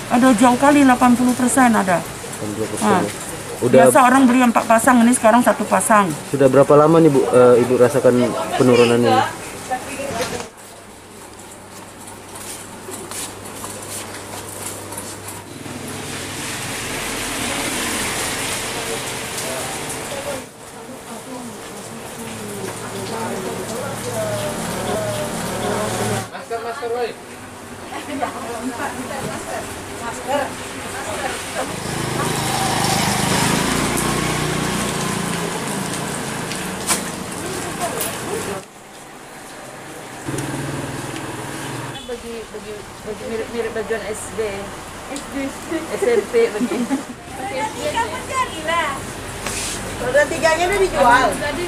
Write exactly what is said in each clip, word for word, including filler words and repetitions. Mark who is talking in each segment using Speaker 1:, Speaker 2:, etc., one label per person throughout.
Speaker 1: Ada jauh kali delapan puluh persen ada.
Speaker 2: delapan puluh persen.
Speaker 1: Nah,
Speaker 2: Ya. Udah
Speaker 1: biasa orang beli empat pasang, ini sekarang satu pasang.
Speaker 2: sudah berapa lama nih Bu eh, Ibu rasakan penurunan ini?
Speaker 3: Masker, masker, woi. Masker. Bagi bagi bagi mirip-mirip bajuan S D. S D. S M P bagi.
Speaker 4: Kamu jadilah.
Speaker 5: Roda tiganya udah dijual.
Speaker 4: Tadi.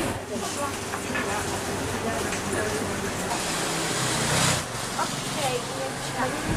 Speaker 4: Oke,